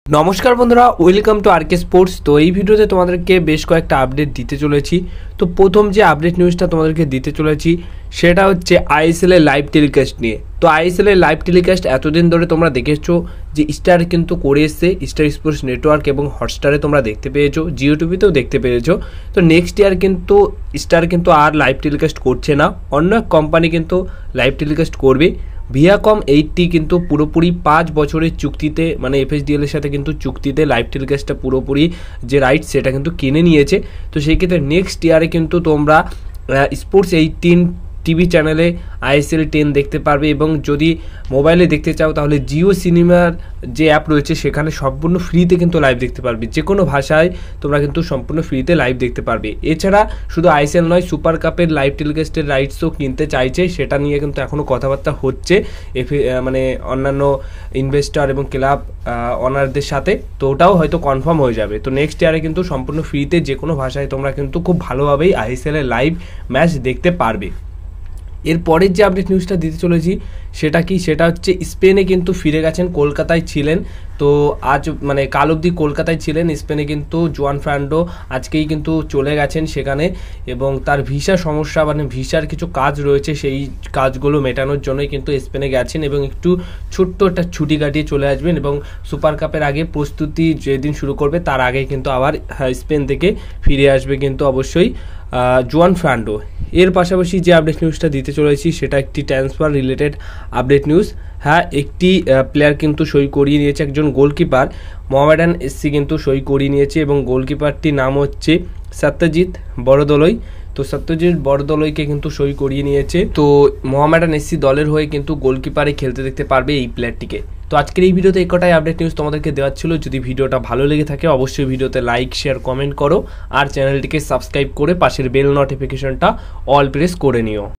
নমস্কার বন্ধুরা, welcome to আরকে sports. তো এই ভিডিওতে তোমাদেরকে বেশ কয়েকটা আপডেট দিতে চলেছি। তো প্রথম যে আপডেট নিউজটা তোমাদেরকে দিতে চলেছি সেটা হচ্ছে আইএসএল এর লাইভ টেলিকাস্ট নিয়ে। তো আইএসএল এর লাইভ টেলিকাস্ট এতদিন ধরে তোমরা দেখেছো যে স্টার কিন্তু করে এসছে, স্টার স্পোর্টস নেটওয়ার্ক এবং হটস্টারে তোমরা দেখতে পেয়েছো, জিও টিভিতেও দেখতে পেয়েছো। তো নেক্সট ইয়ার কিন্তু স্টার কিন্তু আর লাইভ টেলিকাস্ট করছে না, অন্য এক কোম্পানি কিন্তু লাইভ টেলিকাস্ট করবে। ভিয়াকম 80 কিন্তু পুরোপুরি 5 বছরের চুক্তিতে, মানে এফএসডিএল এর সাথে কিন্তু চুক্তিতে লাইভ টেলিকাস্টটা পুরোপুরি যে রাইট সেটা কিন্তু কিনে নিয়েছে। তো সেই ক্ষেত্রে নেক্সট ইয়ারে কিন্তু তোমরা স্পোর্টস 18 টিভি চ্যানেলে আইএসএল 10 দেখতে পারবে, এবং যদি মোবাইলে দেখতে চাও তাহলে জিও সিনেমার যে অ্যাপ রয়েছে সেখানে সম্পূর্ণ ফ্রিতে কিন্তু লাইভ দেখতে পারবে। যে কোনো ভাষায় তোমরা কিন্তু সম্পূর্ণ ফ্রিতে লাইভ দেখতে পারবে। এছাড়া শুধু আইএসএল নয়, সুপার কাপের লাইভ টেলিকাস্টের রাইটসও কিনতে চাইছে, সেটা নিয়ে কিন্তু এখনও কথাবার্তা হচ্ছে মানে অন্যান্য ইনভেস্টর এবং ক্লাব অনারদের সাথে। তো ওটাও হয়তো কনফার্ম হয়ে যাবে। তো নেক্সট ইয়ারে কিন্তু সম্পূর্ণ ফ্রিতে যে কোনো ভাষায় তোমরা কিন্তু খুব ভালোভাবেই আইএসএল এর লাইভ ম্যাচ দেখতে পারবে। এরপরের যে আপডেট নিউজটা দিতে চলেছি সেটা কি, সেটা হচ্ছে স্পেনে কিন্তু ফিরে গেছেন, কলকাতায় ছিলেন। তো আজ মানে কাল অবধি কলকাতায় ছিলেন স্পেনে, কিন্তু জুয়ান ফ্রান্ডো আজকেই কিন্তু চলে গেছেন সেখানে, এবং তার ভিসা সমস্যা মানে ভিসার কিছু কাজ রয়েছে, সেই কাজগুলো মেটানোর জন্যই কিন্তু স্পেনে গেছেন এবং একটু ছোট্ট একটা ছুটি কাটিয়ে চলে আসবেন, এবং সুপার কাপের আগে প্রস্তুতি যেদিন শুরু করবে তার আগে কিন্তু আবার স্পেন থেকে ফিরে আসবে কিন্তু অবশ্যই জুয়ান ফ্রান্ডো। এর পাশাপাশি যে আপডেট নিউজটা দিতে চলেছি সেটা একটি ট্রান্সফার রিলেটেড আপডেট নিউজ। হ্যাঁ, একটি প্লেয়ার কিন্তু সই করিয়ে নিয়েছে, একজন গোলকিপার মোহামেডান এসসি কিন্তু সই করিয়ে নিয়েছে, এবং গোলকিপারটির নাম হচ্ছে সত্যজিৎ বড়দলই। তো সত্যজিৎ বড়দলইকে কিন্তু সই করিয়ে নিয়েছে। তো মোহামেডান এসসি দলের হয়ে কিন্তু গোলকিপারে খেলতে দেখতে পারবে এই প্লেয়ারটিকে। তো আজকের এই ভিডিওতে এই কটাই আপডেট নিউজ তোমাদেরকে দেওয়ার ছিল। যদি ভিডিওটা ভালো লেগে থাকে অবশ্যই ভিডিওতে লাইক, শেয়ার, কমেন্ট করো, আর চ্যানেলটিকে সাবস্ক্রাইব করে পাশের বেল নোটিফিকেশনটা অল প্রেস করে নিও।